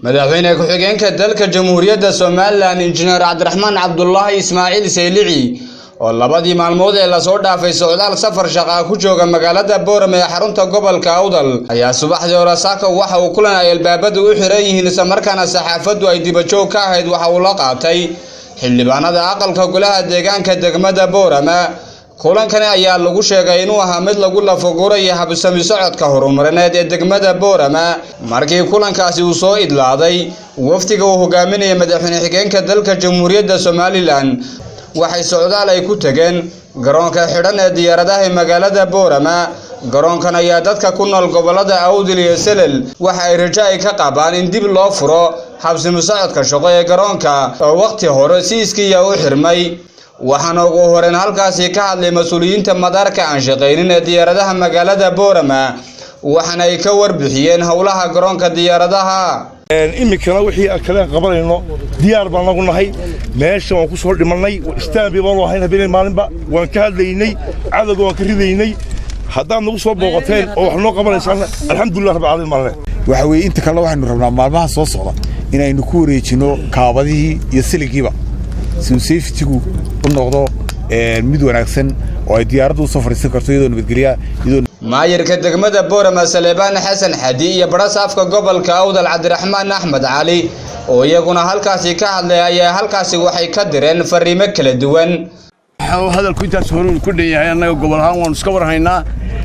madaxweyne ku-xigeenka dalka Jamhuuriyadda Soomaaliland Injineer Cabdiraxmaan Cabdullaahi Ismaaciil Saylici oo labadii maalmood ee la soo dhaafay socdaal safar shaqo ku jooga magaalada Boorame ee xarunta gobolka Awdal ayaa subaxdii hore saaka waxa uu kulan ay albaabadu u xiran yihiin isla markaana saxaafadu ay dibajoog ka ahayd waxa uu la qaatay xildhibaanada aqalka golaha deegaanka degmada Boorame. kulankani ayaa lagu sheegay inuu ahaa mid lagu lafaguray habsami socodka horumarineed ee degmada Boorame. markii kulankaasi uu soo idlaaday waftiga uu hogaaminayay madaxweyne xigeenka dalka Jamhuuriyadda Soomaaliland waxay socdaal ay ku tageen garoonka xidhan ee diyaaradaha magaalada Boorame. garoonkan ayaa dadka ku nool gobolada Awdal iyo Salel waxa ay rajo ka qabaan in dib loo furo habsami socodka shaqo ee garoonka oo waqti hore si iskiya u xirmay. waxaan ugu horeen halkaasi ka hadlay mas'uuliyiinta madaarka aan shaqeynin ee diyaaradaha magaalada Boorame waxaana ay ka warbixiyeen howlaha garoonka diyaaradaha. imikana wixii kale qabanayno diyaar baan nagu nahay meesha waan ku soo dhimanay istaabi baan u ahayn habeen maalinba waan ka hadlaynay cadawga waan ka ridaynay haddaan nagu soo booqateen oo wax noo qabanaysaan alxamdulillaah rabbil caalamiin. waxa weeye inta kale waxaanu rabnaa maalmaha soo socda inaynu ku wareejino kaabadihii iyo siligiiba si safety-gu u noqdo mid wanaagsan oo ay diyaaraddu soo fariisan karto iyadoo nabadgelyo maayirka degmada Boorame Saleebaan Xasan Xadi iyo barasaafka gobolka Awdal Cabdiraxmaan Axmed Cali oo iyaguna halkaasi ka hadlay ayaa halkaasi waxay ka direen fariimo kala duwan. hadalku intaas hore ku dheeyahay annaga gobol ahaan waan iska warhaynaa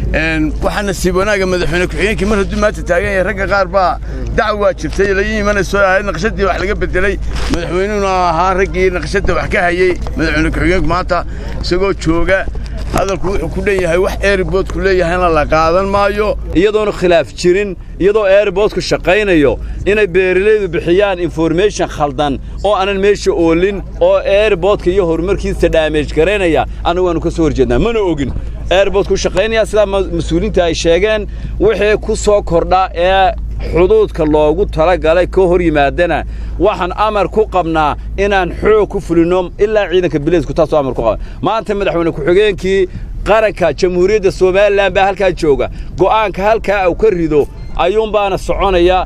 waxaana si wanaaga madaxweyne ku-xigeenka mar haddii maanta taagan yahay ragga qaar baa dacwa jirtay la yimaanayso ahayd naqshadii wax laga bedelay madaxweynuhuna ahaa raggii naqshada wax ka hayay madaxweyne ku-xigeenku maanta isagoo jooga hadalku wuxuu ku dheeyahay wax airport ku leeyahayna la qaadan maayo iyadoona khilaaf jirin iyadoo airportku shaqaynayo inay beeraleydu bixiyaan information khaldan oo aanan meesha oolin oo airportka iyo horumarkiisa damage gareynaya anagu waanu ka soo horjeednaa mana ogin airportku shaqaynaya sida mas'uuliyiinta ay sheegeen wixii ku soo kordha ee xuduudka loogu talagalay ka hor yimaadana waxaan amar ku qabnaa inaan xoog ku fulino ilaa ciidanka bileysku taas amar ku qaba. maanta madaxweyne ku-xigeenkii qaranka Jamhuuriyadda Soomaaliland baa halka jooga go'aanka halka uu ka rido ayuun baana soconaya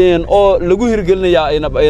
oo lagu hirgelinaya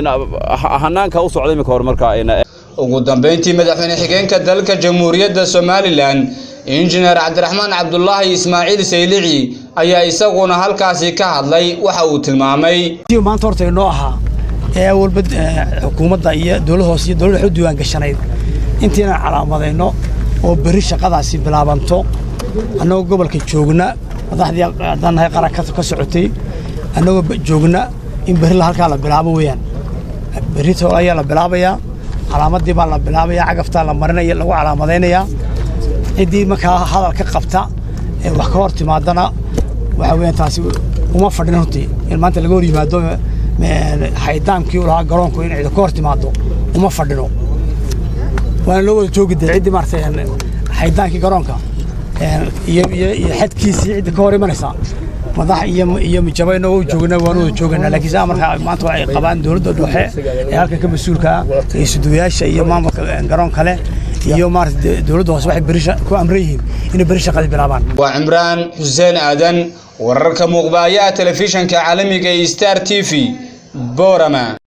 hanaanka u socday imika horumarka. ugu dambeyntii madaxweyne xigeenka dalka Jamhuuriyadda Soomaaliland Injineer Cabdiraxmaan Cabdullaahi Ismaaciil Saylici ayaa isaguna halkaasi ka hadlay waxa uu tilmaamay maanta horta inoo ahaa ee walba xukuumadda iyo dawladda hoose iyo dawladda u diiwaan gashanayd intiina calaamadayno oo bari shaqadaasi bilaabanto annagoo gobolka joogna madaxdii hadanahay qaranka ka socotay annagoo joogna in bari la halka la bilaabo weeyaan bari too ayaa la bilaabayaa calaamadii baa la bilaabayaa cagafta la marinaya lagu calaamadeynaya cidii markaa hadal ka qabta ee wax ka hor timaadana waxa weeyaan taasi uma fadhino runtii in maanta laga hor yimaado haydaamkii lahaa garoonku in cid ka hor timaado uma fadhino waan loo wada joogi cidii maartay haydaankii garoonka iyo xadkiisii cid ka hor imanaysa madax iyo mijabayno oo joognaa waan wada joognaa laakiin marka maanta waxay qabaan dawladda dhexe ee halka ka mas'uulka ah suudiyaasha iyo maamulka garoon kale iyo maartay dawladda hoose waxay bari ku amrayeen in bari shaqada bilaabaan. waa Imraan Xuseen Aadan wararka muuqbaaya telefishanka caalamiga ee Star TV Boorame.